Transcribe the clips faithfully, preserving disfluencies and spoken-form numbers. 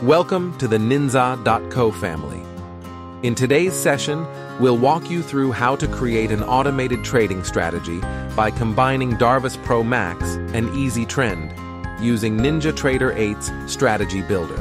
Welcome to the ninza dot co family. In today's session, we'll walk you through how to create an automated trading strategy by combining Darvas Pro Max and Easy Trend using NinjaTrader eight's Strategy Builder.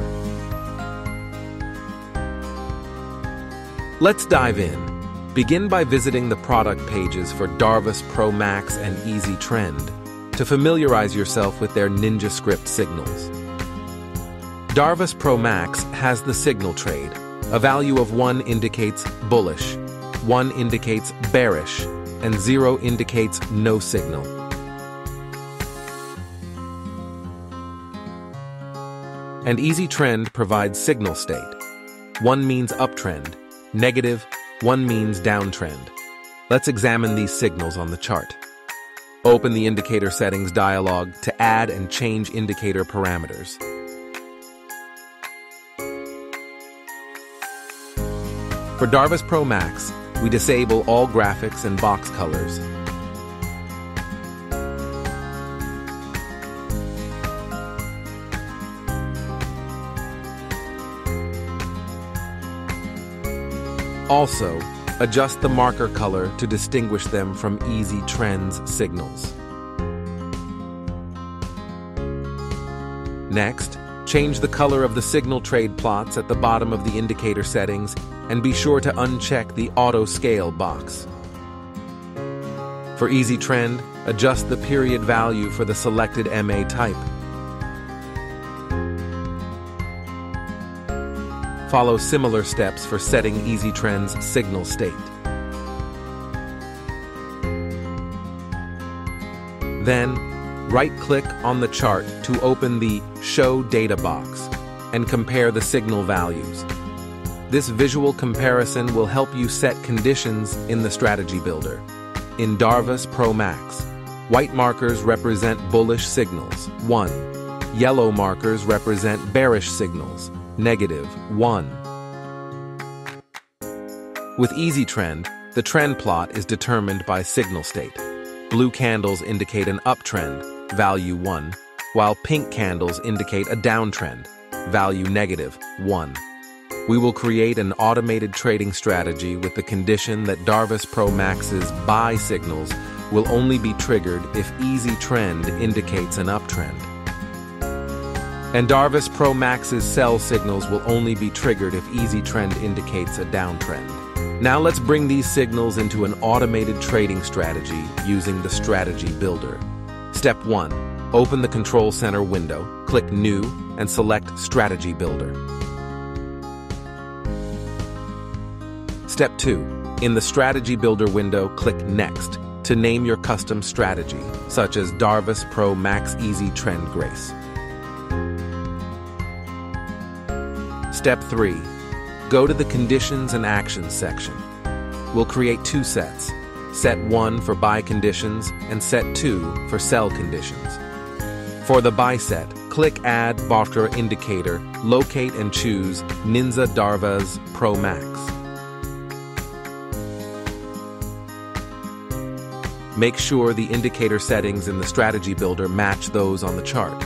Let's dive in. Begin by visiting the product pages for Darvas Pro Max and Easy Trend to familiarize yourself with their Ninja script signals. Darvas Pro Max has the signal trade. A value of one indicates bullish, one indicates bearish, and zero indicates no signal. And Easy Trend provides signal state. One means uptrend, negative, one means downtrend. Let's examine these signals on the chart. Open the indicator settings dialog to add and change indicator parameters. For Darvas Pro Max, we disable all graphics and box colors. Also, adjust the marker color to distinguish them from Easy Trend's signals. Next, change the color of the signal trade plots at the bottom of the indicator settings and be sure to uncheck the Auto Scale box. For Easy Trend, adjust the period value for the selected M A type. Follow similar steps for setting Easy Trend's signal state. Then, right-click on the chart to open the Show Data box and compare the signal values. This visual comparison will help you set conditions in the Strategy Builder. In Darvas Pro Max, white markers represent bullish signals, one. Yellow markers represent bearish signals, negative, one. With Easy Trend, the trend plot is determined by signal state. Blue candles indicate an uptrend, value one, while pink candles indicate a downtrend, value negative, one. We will create an automated trading strategy with the condition that Darvas Pro Max's buy signals will only be triggered if Easy Trend indicates an uptrend. And Darvas Pro Max's sell signals will only be triggered if Easy Trend indicates a downtrend. Now let's bring these signals into an automated trading strategy using the Strategy Builder. Step one. Open the Control Center window, click New, and select Strategy Builder. Step two. In the Strategy Builder window, click Next to name your custom strategy, such as Darvas Pro Max Easy Trend Grace. Step three. Go to the Conditions and Actions section. We'll create two sets, set one for buy conditions and set two for sell conditions. For the buy set, click Add Barter Indicator, locate and choose Ninza Darvas Pro Max. Make sure the indicator settings in the Strategy Builder match those on the chart.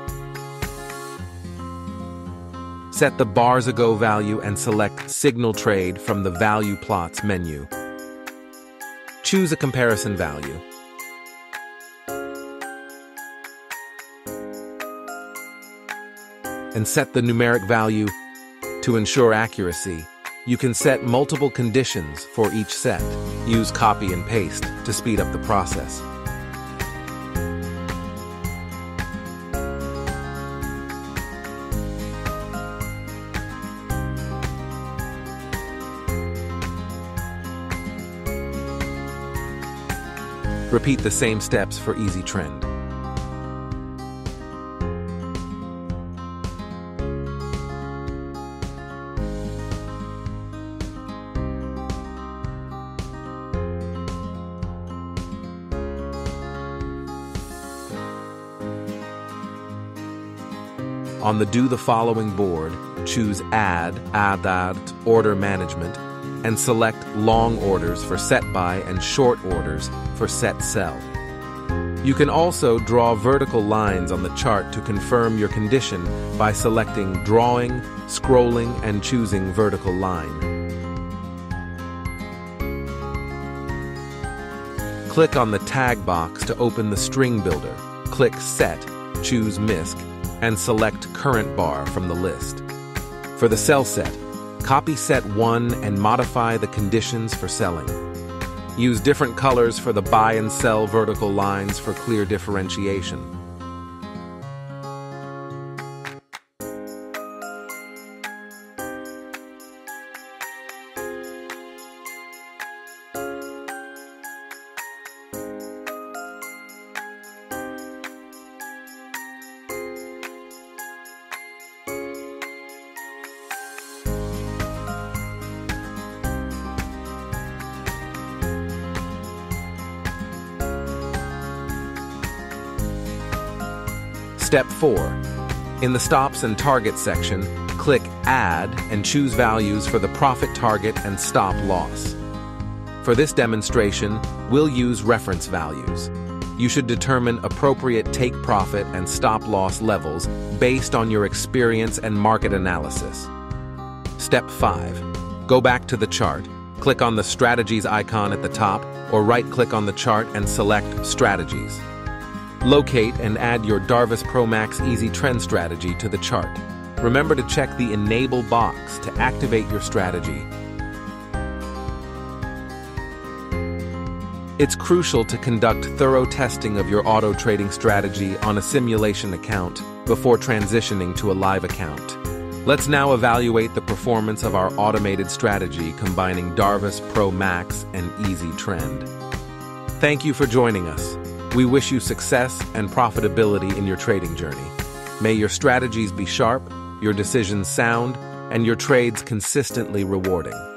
Set the bars ago value and select Signal Trade from the Value Plots menu. Choose a comparison value. And set the numeric value. To ensure accuracy, you can set multiple conditions for each set. Use copy and paste to speed up the process. Repeat the same steps for Easy Trend. On the Do the Following board, choose Add, Add, Order Management, and select long orders for set buy and short orders for set sell. You can also draw vertical lines on the chart to confirm your condition by selecting Drawing, Scrolling, and choosing Vertical Line. Click on the tag box to open the string builder. Click Set, choose M I S C, and select Current Bar from the list. For the sell set, copy set one and modify the conditions for selling. Use different colors for the buy and sell vertical lines for clear differentiation. Step four. In the Stops and Target section, click Add and choose values for the profit target and stop loss. For this demonstration, we'll use reference values. You should determine appropriate take profit and stop loss levels based on your experience and market analysis. Step five. Go back to the chart, click on the Strategies icon at the top, or right-click on the chart and select Strategies. Locate and add your Darvas Pro Max Easy Trend strategy to the chart. Remember to check the Enable box to activate your strategy. It's crucial to conduct thorough testing of your auto trading strategy on a simulation account before transitioning to a live account. Let's now evaluate the performance of our automated strategy combining Darvas Pro Max and Easy Trend. Thank you for joining us. We wish you success and profitability in your trading journey. May your strategies be sharp, your decisions sound, and your trades consistently rewarding.